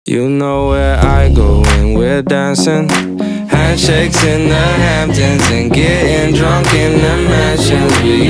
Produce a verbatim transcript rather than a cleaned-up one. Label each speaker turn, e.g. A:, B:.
A: You know where I go when we're dancing. Handshakes in the Hamptons and getting drunk in the mansions. We